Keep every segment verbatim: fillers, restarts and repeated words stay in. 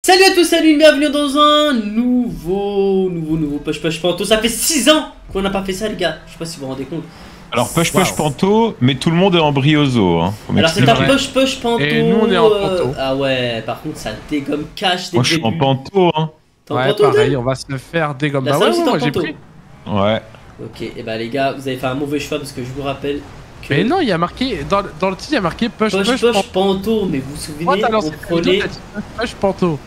Salut à tous, salut, bienvenue dans un nouveau, nouveau, nouveau Push Push Panto. Ça fait six ans qu'on n'a pas fait ça, les gars. Je sais pas si vous vous rendez compte. Alors Push Push Panto, mais tout le monde est en briozo. Hein. Alors c'est un Push Push Panto. Et nous on est en Panto. Euh... Ah ouais, par contre ça dégomme cash. Moi je suis en Panto. Hein. T'es en ouais, Panto, pareil, on va se faire dégomme. La bah salle ouais, aussi ouais, en j'ai Panto. pris. Ouais. Ok, et bah les gars, vous avez fait un mauvais choix parce que je vous rappelle que... Mais non, il y a marqué, dans, dans le titre il y a marqué Push Push Push, Push Panto. Panto. Mais vous vous souvenez, Oh, on prenait... Push Panto.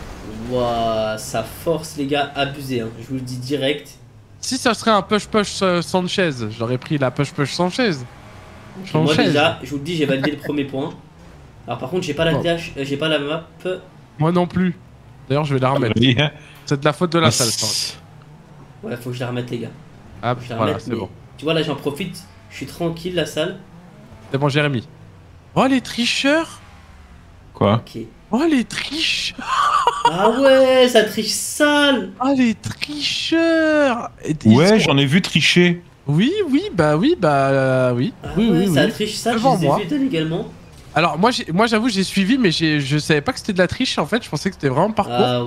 Ouah, ça force les gars, abusé, hein. Je vous le dis direct. Si ça serait un Push Push euh, Sanchez, j'aurais pris la Push Push Sanchez. Okay, moi déjà, je vous le dis, j'ai validé le premier point. Alors par contre, j'ai pas la oh. T H, euh, j'ai pas la map. Moi non plus. D'ailleurs, je vais la remettre. Oui. C'est de la faute de la Ah, salle, ça. Ouais, faut que je la remette les gars. Ah, voilà, c'est bon. Tu vois là, j'en profite, je suis tranquille la salle. C'est bon, Jérémy. Oh les tricheurs. Quoi? Ok. Oh les tricheurs. Ah ouais, ça triche sale. Oh les tricheurs. Ouais, j'en ai vu tricher. Oui, oui, bah oui, bah euh, oui. Ah oui, ouais, oui, ça oui. triche sale, Devant je les ai moi. vus également. Alors moi, moi j'avoue, j'ai suivi, mais je savais pas que c'était de la triche. En fait, je pensais que c'était vraiment parcours. Ah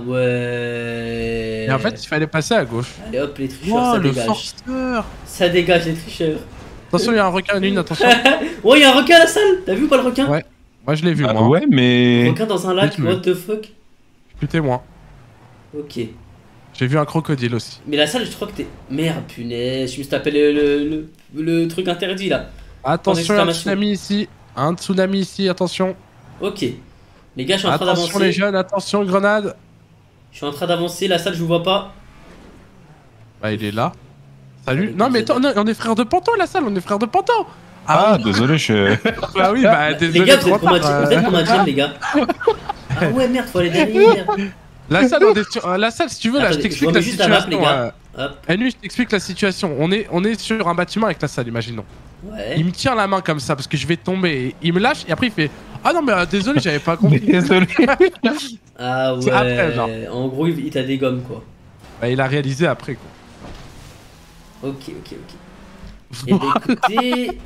ouais. Et en fait, il fallait passer à gauche. Allez hop, les tricheurs, Oh, ça le dégage. forceur. Ça dégage les tricheurs. Attention, il y a un requin en une, attention. Oh, il y a un requin à la salle. T'as vu ou pas le requin? Ouais. Moi, je l'ai vu, Ah, moi. ouais, mais... Un requin dans un lac, Dites-le. what the fuck. Je suis témoin. Ok. J'ai vu un crocodile aussi. Mais la salle, je crois que t'es... Merde, punaise, je me suis tapé le, le, le, le truc interdit là. Attention, il y a un tsunami ici. Un tsunami ici, attention. Ok. Les gars, je suis en train d'avancer. Attention les jeunes, attention grenade. Je suis en train d'avancer, la salle, je vous vois pas. Bah, il est là. Salut. Ah, Non, mais attends, on est frères de Panto, la salle, on est frères de Panto. Ah, désolé, je... Bah oui, bah désolé. Les gars, vous êtes trop tard, combien euh. Vous êtes combien de les gars? Ah ouais, merde, faut aller derrière. La salle, on est sur... euh, la salle, si tu veux, là, je Attendez, t'explique remets la juste la map, situation. les gars. euh, Hop, Eh, lui, je t'explique la situation. On est, on est sur un bâtiment avec la salle, imaginons. ouais. Il me tient la main comme ça parce que je vais tomber. Il me lâche et après il fait ah non mais euh, désolé j'avais pas compris. Désolé. Ah C'est après, genre. ouais. En gros, il il t'a dégomme quoi. Bah il a réalisé après quoi. Ok, ok, ok. Et bah écoutez.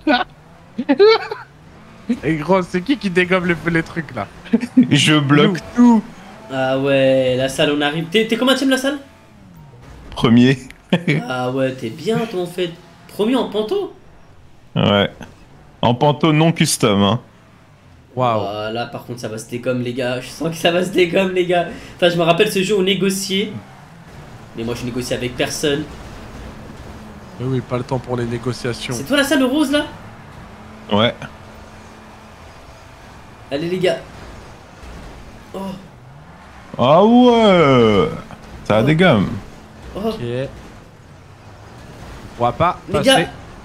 Et gros c'est qui qui dégomme les, les trucs là? Je bloque tout. Ah ouais, la salle, on arrive. T'es combien de la salle? Premier. Ah ouais, t'es bien toi en fait. Premier en panto. Ouais. En Panto non custom, hein. Waouh. Ah, là par contre ça va se dégomme les gars, je sens que ça va se dégomme les gars. Enfin je me rappelle ce jeu où on négociait. Mais moi je négocie avec personne. Oui oui pas le temps pour les négociations. C'est toi la salle rose là? Ouais. Allez les gars. Oh, Ah ouais. Ça a des gammes. oh. Ok. On va pas Les passer. gars.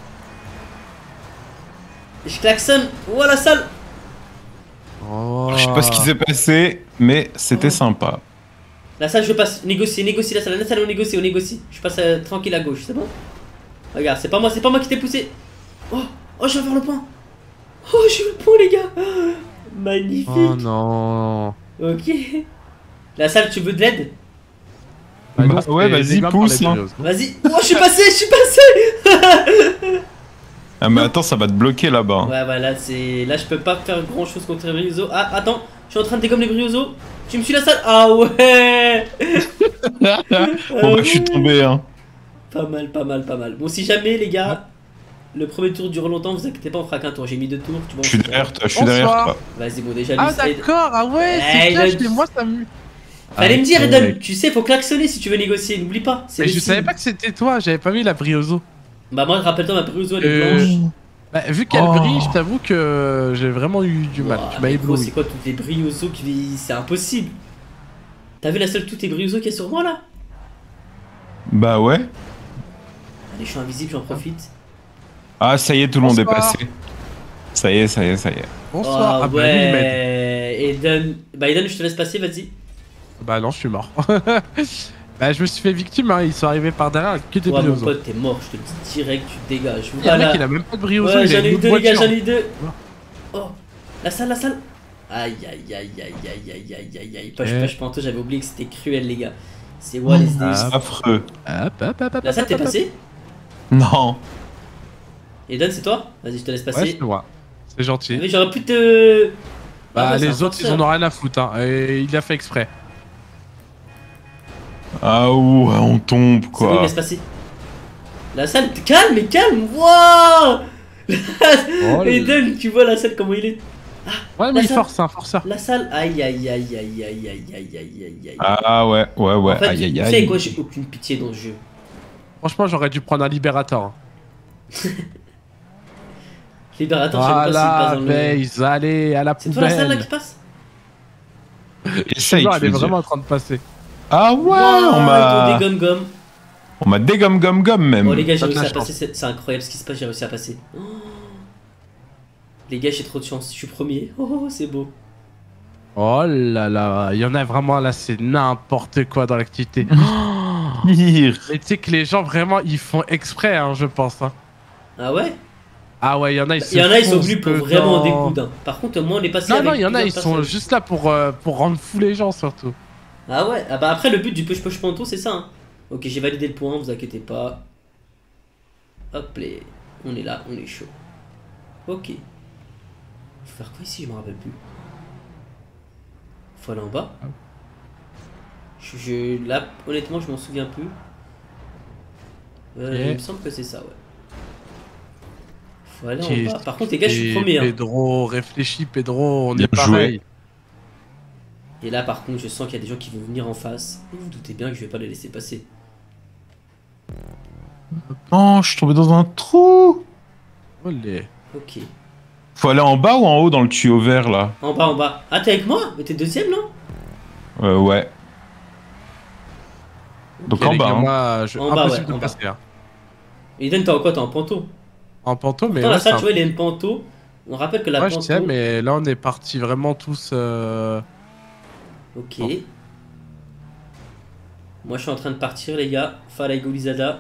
Je klaxonne. Oh la salle. Oh. Je sais pas ce qui s'est passé, mais c'était sympa. La salle je passe, négocier, négocier la salle. La salle on négocie, on négocie. Je passe euh, tranquille à gauche, c'est bon? Regarde, c'est pas moi, c'est pas moi qui t'ai poussé. Oh, oh je vais faire le point. Oh j'ai eu le point les gars. Oh, magnifique. Oh non. Ok. La salle tu veux de l'aide? Bah, Bah, non, ouais, c'est vas-y, dégomme pour pousse, les hein. Dorios, non? Vas-y. Oh je suis passé, je suis passé. Ah mais attends, ça va te bloquer là-bas. Ouais voilà c'est... Là je peux pas faire grand chose contre les briosos. Ah attends, je suis en train de dégommer les briosos. Tu me suis la salle? Ah ouais. Bon bah je suis tombé, hein. Pas mal, pas mal, pas mal. Bon si jamais les gars, le premier tour dure longtemps, vous inquiétez pas, on fera qu'un tour. J'ai mis deux tours, tu vois. Je suis derrière toi, je suis derrière Bonsoir. toi. Vas-y bon déjà Ah lui, aide. d'accord, ah ouais, Eh, c'est clash, je- mais moi ça me... Fallait Ah, me dire ok. Eden, tu sais faut klaxonner si tu veux négocier, n'oublie pas. c'est Mais le je signe. savais pas que c'était toi, j'avais pas vu la briozo. Bah moi rappelle-toi ma brioso elle est Euh, blanche. Bah, vu qu'elle Oh. brille, je t'avoue que j'ai vraiment eu du mal. Ouah, Tu m'as mais gros, c'est ébloui. quoi toutes les briosos qui... C'est impossible. T'as vu la seule toutes les briosos qu'il y a sur moi là? Bah ouais. Allez je suis invisible, j'en profite. Ah ça y est, tout le monde est Bonsoir. passé. Ça y est, ça y est, ça y est. Bonsoir. Oh, Ah bah lui, il m'aide. ouais. Eden. Bah Eden je te laisse passer, vas-y. Bah non, je suis mort. Bah je me suis fait victime, hein. Ils sont arrivés par derrière que des Ouais mon briosos. pote t'es mort, je te le dis direct, tu te dégages. Il y a un mec, Voilà. il a même pas de briozo, Ouais il a j'en ai une eu autre deux les gars, voiture. j'en ai eu deux. Ouais. Oh, la salle, la salle. Aïe aïe aïe aïe aïe aïe aïe aïe aïe. Push Eh. push panto, j'avais oublié que c'était cruel les gars. C'est what is Ah. this? Affreux. Hop, hop, hop, hop, La salle hop, t'es hop, passé? Non. Eden c'est toi? Vas-y je te laisse hop. Ouais, passer. c'est moi. C'est gentil. Mais j'aurais pu te... Bah, Ah ouais, c'est les un autres, ils forceur. en ont rien à foutre, hein. Et il a fait exprès. Ah ouais, on tombe C'est bon, il quoi. laisse passer. La salle, calme, mais calme. Wouah. Oh là. Eden, tu vois la salle comment il est. Ouais, La mais il salle. force, c'est un forceur. La salle, aïe aïe aïe aïe aïe aïe aïe aïe aïe aïe. Ah ouais, ouais, ouais, En fait, aïe aïe vous savez aïe. quoi, j'ai aucune pitié dans ce jeu. Franchement, j'aurais dû prendre un libérateur. Hein. Libérateur, je sais même pas s'il passe Voilà, dans le. Base, allez, à la C'est toi la salle là qui poubelle. passe. Essaye, Non, tu elle est veux vraiment en dire. train de passer. Ah ouais, Wouah, on ils m'a... t'ont des gomme-gomme. On m'a dégomme gomme gomme même. Oh les gars, j'ai T'as de réussi la à passer, c'est c'est incroyable ce qui se passe, j'ai réussi à passer. Oh. Les gars, j'ai trop de chance, je suis premier. Oh, c'est beau. Oh là là, il y en a vraiment là, c'est n'importe quoi dans l'activité. Pire. Mais tu sais que les gens vraiment, ils font exprès, hein, je pense. Hein. Ah ouais. Ah ouais, il y en a, ils Il se y en a, ils sont foncent venus pour dedans. vraiment des coups d'un. Par contre, moi, on est passé Non, avec non, il y en a, ils plusieurs sont personnes. juste là pour, euh, pour rendre fou les gens surtout. Ah ouais. Ah bah après, le but du push push panto, c'est ça. Hein. Ok, j'ai validé le point, vous inquiétez pas. Hop les, on est là, on est chaud. Ok. Faut faire quoi ici, je me rappelle plus. Faut aller en bas. Je, je- là, honnêtement, je m'en souviens plus. Euh, Ok. Il me semble que c'est ça, ouais. Faut aller Ok. en bas. Par contre, les gars, je suis Et premier. Hein. Pedro, réfléchis, Pedro, on Bien est pareil. Et là, par contre, je sens qu'il y a des gens qui vont venir en face. Et vous vous doutez bien que je vais pas les laisser passer. Oh, je suis tombé dans un trou. Olé. Ok. Faut aller en bas ou en haut dans le tuyau vert là? En bas, en bas. Ah, t'es avec moi? Mais t'es deuxième, non? Euh, ouais. Donc Ok, en les bas. gars, hein. moi, je... En bas, impossible ouais, de en bas. passer. Hein. Eden, t'es en quoi? T'es en panto? En panto, mais Pourtant, la ouais, salle, c'est tu vois, un- il est une panto. On rappelle que la Ouais, je panto. sais, mais là, on est partis vraiment tous... euh, Ok. Bon. Moi, je suis en train de partir, les gars. Fala Golizada.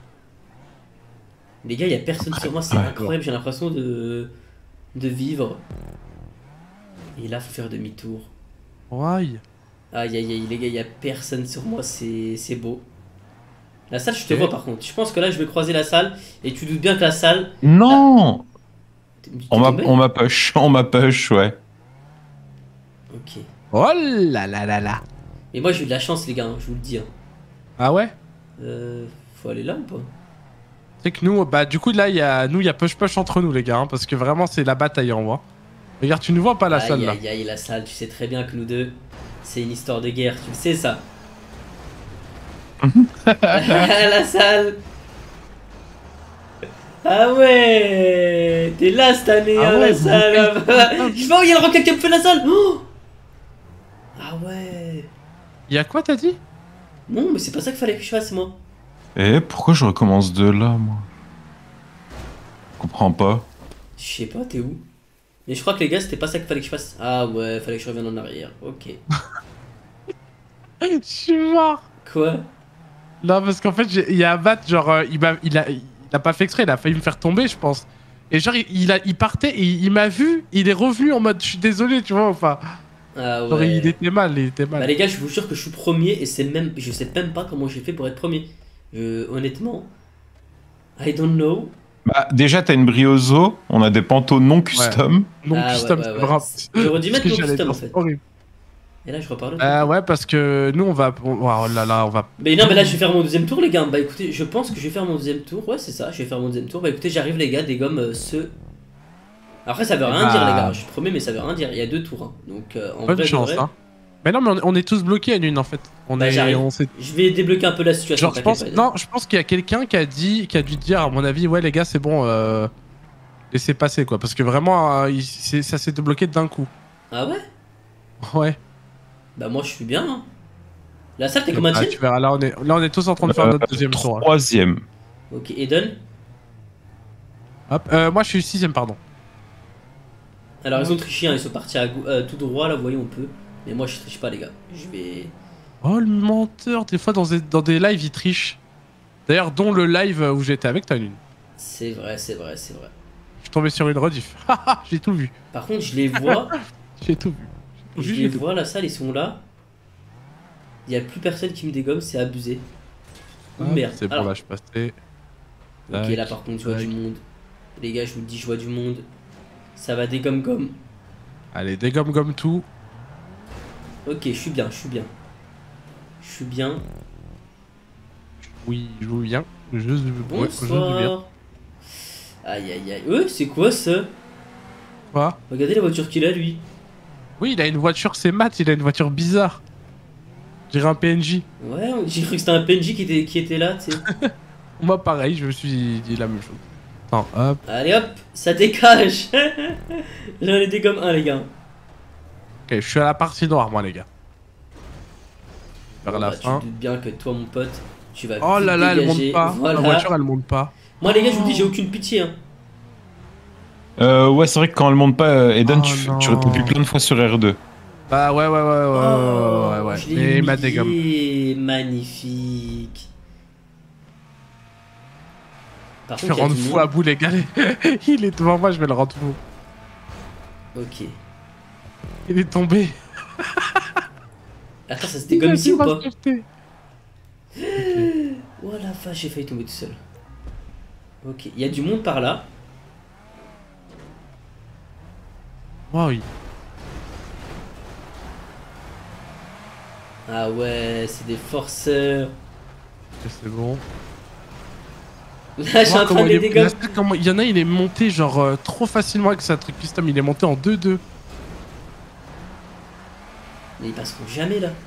Les gars, il y a personne sur moi, c'est Ouais. incroyable. J'ai l'impression de... de vivre. Et là, faut faire demi-tour. Ouais. Aïe, aïe, aïe, les gars, il y a personne sur moi, c'est c'est beau. La salle, je te Ok. vois par contre. Je pense que là, je vais croiser la salle. Et tu doutes bien que la salle. Non. T'es- t'es On m'a, tombé on m'a push, on m'a push, ouais. Ok. Oh là là là là. Mais moi, j'ai eu de la chance, les gars, hein, je vous le dis. Hein. Ah ouais? Euh, faut aller là ou pas? C'est que nous, bah du coup là, il y a nous, il y a push push entre nous les gars, hein, parce que vraiment c'est la bataille en moi. Regarde, tu ne vois pas la Aïe, salle là. aïe, aïe, la salle, tu sais très bien que nous deux, c'est une histoire de guerre, tu le sais ça. La salle. Ah ouais, t'es là cette année, Ah hein, ouais, la vous salle. faites- Je sais pas où il y a le rocket qui a fait la salle. Oh, ah ouais. Il y a quoi t'as dit? Non, mais c'est pas ça qu'il fallait que je fasse, moi. Et pourquoi je recommence de là, moi? Je comprends pas. Je sais pas, t'es où? Mais je crois que les gars, c'était pas ça qu'il fallait que je fasse. Ah ouais, fallait que je revienne en arrière. Ok. Je suis mort. Quoi? Non parce qu'en fait j'ai- il y a Abat genre euh, il m'a il a il a pas fait exprès, il a failli me faire tomber je pense. Et genre il, il a il partait et il, il m'a vu, il est revenu en mode je suis désolé tu vois enfin. Ah Genre il ouais. était mal, il était mal. Bah les gars, je vous jure que je suis premier et c'est même, je sais même pas comment j'ai fait pour être premier. Je, honnêtement, I don't know. Bah, déjà, t'as une Briozo, on a des pantos non custom. Non Ah, custom, ouais, ouais, c'est ouais. grave. J'aurais dû Ce mettre que non j'allais custom dire, en c'est fait. horrible. Et là, je reparle. Euh, ouais parce que nous on va on- oh là là on va. Mais non, mais là, je vais faire mon deuxième tour, les gars. Bah écoutez, je pense que je vais faire mon deuxième tour. Ouais, c'est ça, je vais faire mon deuxième tour. Bah écoutez, j'arrive, les gars, des gommes euh, ce. Après, ça veut Eh rien bah. dire, les gars. Je suis premier, mais ça veut rien dire. Il y a deux tours. Hein. Donc, euh, en Bonne vrai, de chance vrai, hein. Mais non mais on, on est tous bloqués à une en fait. On Bah, est j'arrive. on s'est je vais débloquer un peu la situation. genre je t'inquiète pense pas, non je pense qu'il y a quelqu'un qui a dit qui a dû dire à mon avis ouais les gars c'est bon euh, laissez passer quoi parce que vraiment euh, il- c'est- ça s'est débloqué d'un coup. Ah ouais? Ouais. Bah moi, je suis bien. Hein. La salle, t'es Ah, combien de tu verras là on est là on est tous en train de faire Euh, notre deuxième tour. hein. Troisième. Ok, Eden. Hop, euh, moi je suis sixième pardon. Alors, ils ont triché, hein, ils sont partis à gau- euh, tout droit, là, vous voyez, on peut. Mais moi, je triche pas, les gars. Je vais. Oh le menteur, des fois dans des, dans des lives il triche. D'ailleurs dont le live où j'étais avec toi une. C'est vrai, c'est vrai, c'est vrai. Je suis tombé sur une rediff. Haha, j'ai tout vu. Par contre, je les vois. J'ai tout vu. je J'ai les tout vu. vois, la salle, ils sont là. Il y a plus personne qui me dégomme, c'est abusé. Oh, Ah, merde. c'est bon Alors, là je suis passé. ok, là, par contre, je vois tac. du monde. Les gars, je vous le dis, je vois du monde. Ça va des gomme-gomme. Allez, dégomme-gomme tout. Ok, je suis bien, je suis bien. Je suis bien. Oui, je joue bien. Je, ouais, je joue bien. Bonsoir. Aïe aïe aïe. Euh, c'est quoi ça? Quoi? Regardez la voiture qu'il a lui. Oui, il a une voiture, c'est Matt, il a une voiture bizarre. J'irai un P N J. Ouais, j'ai cru que c'était un P N J qui était, qui était là, tu sais. Moi, pareil, je me suis dit la même chose. Attends, hop. Allez hop, ça dégage. J'en ai des comme un, les gars. Ok, je suis à la partie noire, moi, les gars. Vers Bon, la bah, fin. tu te doutes bien que toi, mon pote, tu vas Oh vite là là, elle dégager. monte pas. Voilà. La voiture, elle monte pas. Moi, les gars, je vous dis, j'ai aucune pitié. Hein. Euh, ouais, c'est vrai que quand elle monte pas, euh, Eden, Oh tu, f- non. tu appuies plein de fois sur R deux. Bah ouais, ouais, ouais, ouais, Oh, ouais, ouais, ouais. je l'ai Mais il m'a dégomme. humilié. Magnifique. Par Je vais contre, il y a rendre du fou monde. à bout, les gars. Il est devant moi, je vais le rendre fou. Ok. Il est tombé. Attends, ça se dégomme ici ou pas? Okay. Oh la vache, j'ai failli tomber tout seul. Ok, il y a du monde par là. Wow, oui. Ah ouais, c'est des forceurs. Ok, c'est bon. Là, je suis en train de les dégommer. Il y en a, il est monté genre euh, trop facilement avec sa truc custom. Il est monté en deux deux. Mais ils passeront jamais là.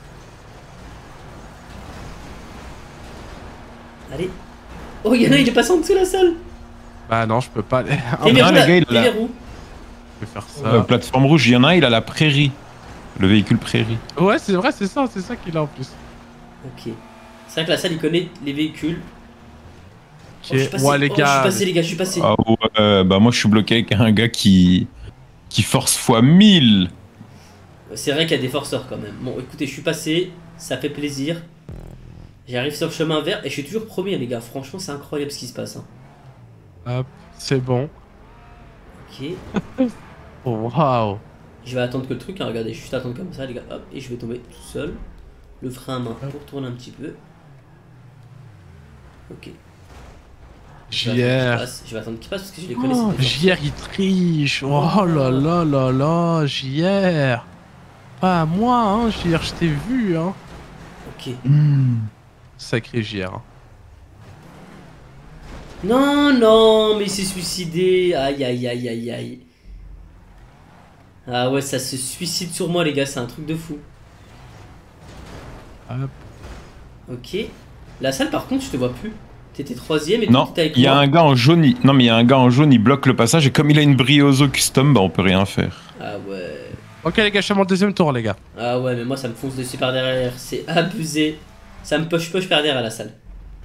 Allez. Oh, il y en a, il est passé en dessous de la salle. Bah non, je peux pas. T'es Ah, vers les où, gars, il T'es a- vers où? je vais faire Euh, ça. plateforme rouge, il y en a un, il a la prairie. Le véhicule prairie. Ouais, c'est vrai, c'est ça, c'est ça qu'il a en plus. Ok. C'est vrai que la salle, il connaît les véhicules. Ok, Oh, je suis passé, ouais, les oh, gars. je suis passé, les gars, je suis passé. Ah ouais, euh, bah moi je suis bloqué avec un gars qui qui force fois mille. C'est vrai qu'il y a des forceurs quand même. Bon, écoutez, je suis passé, ça fait plaisir. J'arrive sur le chemin vert et je suis toujours premier, les gars. Franchement, c'est incroyable ce qui se passe. Hein. Hop, c'est bon. Ok. Oh, waouh. Je vais attendre que le truc, hein, regardez, juste attendre comme ça, les gars. Hop, et je vais tomber tout seul. Le frein à main pour tourner un petit peu. Ok. Je vais attendre qu'il J R. passe, je vais attendre qu'il passe parce que je les connais. Oh, ces J R, il triche. Oh là là là là, J R. Pas moi, hein, J R, je t'ai vu, hein. Ok. Sacré J R. Non, non, mais il s'est suicidé. Aïe, aïe, aïe, aïe, aïe. Ah ouais, ça se suicide sur moi, les gars, c'est un truc de fou. Hop. Ok. La salle, par contre, je te vois plus. T'étais troisième et Non, t'étais avec il y a moi. un gars en jaune, il... non mais il y a un gars en jaune, il bloque le passage et comme il a une Brioso custom, bah on peut rien faire. Ah ouais. Ok, les gars, je suis à mon deuxième tour, les gars. Ah ouais, mais moi, ça me fonce dessus par derrière. C'est abusé. Ça me push-push par derrière à la salle.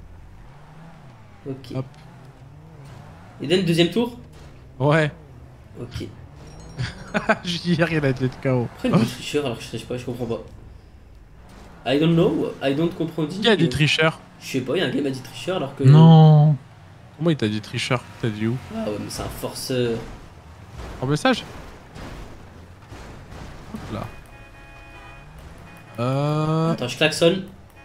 Ok. Hop. Eden, deuxième tour? Ouais. Ok. J R, il a été K O. Pourquoi il me dit tricheur alors que je triche pas, je comprends pas. I don't know, I don't comprends. Qui a dit tricheur? Je sais pas, il y a un gars qui m'a dit tricheur alors que. Non. Comment il t'a dit tricheur? T'as dit où? Ah ouais, mais c'est un forceur. En message? Hop là. Euh... Attends, je klaxonne.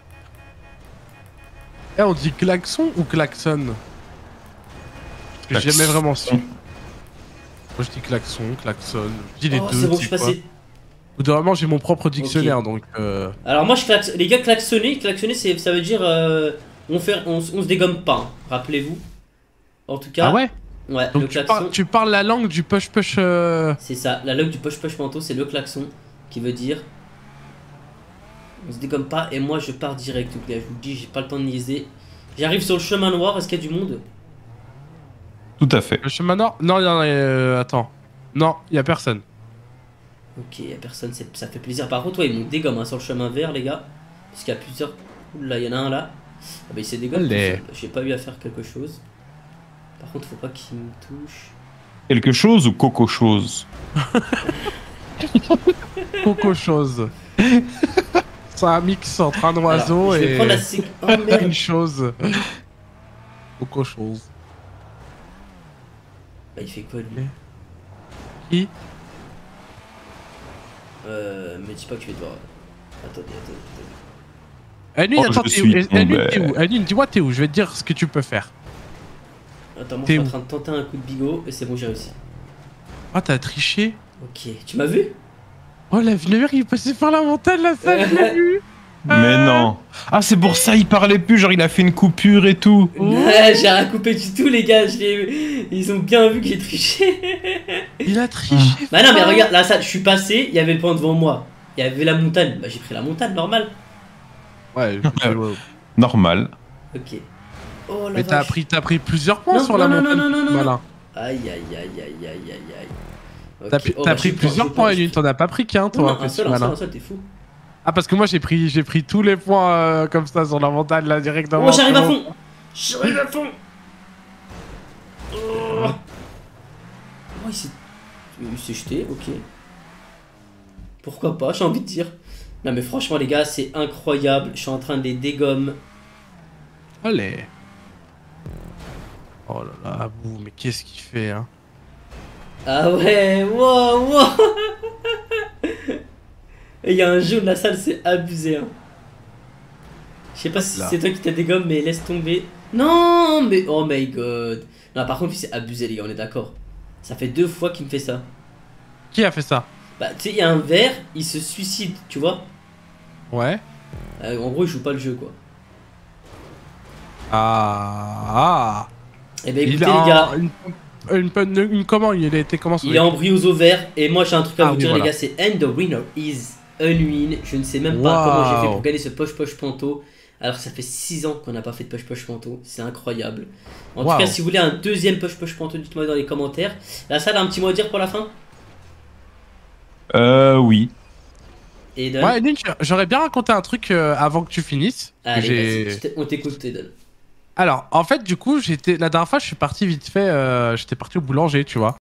Eh, on dit klaxon ou klaxon? Parce que j'ai jamais vraiment su. Moi je dis klaxon, klaxon, je dis les Oh, deux. c'est bon, tu je suis sais passé. quoi. Au bout d'un moment j'ai mon propre dictionnaire donc euh... Alors moi je klaxonne. Les gars, klaxonner, klaxonner c'est- ça veut dire euh, on, fait, on, s- on se dégomme pas, hein, rappelez-vous. En tout cas. Ah ouais? Ouais, Donc le tu, klaxon. parles, tu parles la langue du push push euh... C'est ça, la langue du push push manteau, c'est le klaxon qui veut dire on se dégomme pas et moi je pars direct. Donc, là, je vous le dis, j'ai pas le temps de niaiser. J'arrive sur le chemin noir, est-ce qu'il y a du monde? Tout à fait. Le chemin nord? Non, non, euh, attends. Non, y a personne. Ok, y a personne, c'est- ça fait plaisir. Par contre, ouais, ils m'ont dégomme hein, sur le chemin vert, les gars. Parce qu'il y a plusieurs. Oula, il y en a un là. Ah bah il s'est dégomme. Allez. J'ai pas eu à faire quelque chose. Par contre, faut pas qu'il me touche. Quelque chose ou coco chose? Coco chose. C'est un mix entre un oiseau Alors, je vais et prendre la sé- Oh merde. une chose. Coco chose. Bah, il fait quoi lui? Qui? Euh. Me dis pas que je vais devoir. Attendez, attendez, attendez. Aline, Oh, attends, je t'es où? suis Aline, tombé. t'es où? Aline, dis-moi t'es où? Je vais te dire ce que tu peux faire. Attends, moi je T'es suis en où? train de tenter un coup de bigot et c'est bon, j'ai réussi. Ah, t'as triché? Ok, tu m'as vu? Oh, la lumière, il est passé par la montagne, la salle, je l'ai vu. Mais non. Ah, c'est pour ça, il parlait plus, genre il a fait une coupure et tout. Ouais, j'ai rien coupé du tout, les gars. Je l'ai- Ils ont bien vu que j'ai triché. Il a triché. Bah non, mais regarde, là, ça, je suis passé, il y avait le point devant moi. Il y avait la montagne. Bah, j'ai pris la montagne, normal. Ouais, Normal. Ok. Oh la mais t'as vache. pris, t'as pris plusieurs points Non, sur non, la non, montagne. non, non, non, non. Malin. Aïe, aïe, aïe, aïe, aïe, aïe, aïe. Ok. T'as pris, Oh, t'as bah, pris je suis plusieurs pas- je points, suis Eline, pas- t'en as pas pris qu'un, Non, toi. non, en fait, un seul, un seul, malin. un seul, t'es fou. Ah, parce que moi, j'ai pris, j'ai pris tous les points euh, comme ça sur la montagne, là, directement. Oh, j'arrive à fond. J'arrive à fond. Oh, oh il s'est... Il s'est jeté, ok. Pourquoi pas, j'ai envie de dire. Non mais franchement les gars, c'est incroyable. Je suis en train de les dégommer. Allez. Oh là là, Abou, mais qu'est-ce qu'il fait, hein? Ah ouais, wow, wow. Et il y a un jeu de la salle, c'est abusé, hein. Je sais pas si Là. c'est toi qui t'as dégomme, mais laisse tomber. Non, mais oh my god. Non, par contre, c'est abusé, les gars, on est d'accord. Ça fait deux fois qu'il me fait ça. Qui a fait ça? Bah, tu sais, il y a un verre, il se suicide, tu vois. Ouais. Euh, en gros, il joue pas le jeu, quoi. Ah. Ah. Et ben Il écoutez, a les gars, une, une, une, une- comment il a été comment il est embryose au vert. Et moi, j'ai un truc à Ah vous oui, dire, voilà. les gars, c'est And the winner is Unwin. Je ne sais même pas comment j'ai fait Wow. pour gagner ce poche-poche panto. Alors, ça fait six ans qu'on n'a pas fait de poche-poche panto. C'est incroyable. En Wow. tout cas, si vous voulez un deuxième poche-poche panto, dites-moi dans les commentaires. La salle a un petit mot à dire pour la fin. Euh, oui. Et Eden. Ouais, Eline, j'aurais bien raconté un truc euh, avant que tu finisses. que Allez, j'ai- vas-y, je t'ai- on t'écoute, Eden. Alors, en fait, du coup, j'étais la dernière fois, je suis parti vite fait. euh, J'étais parti au boulanger, tu vois.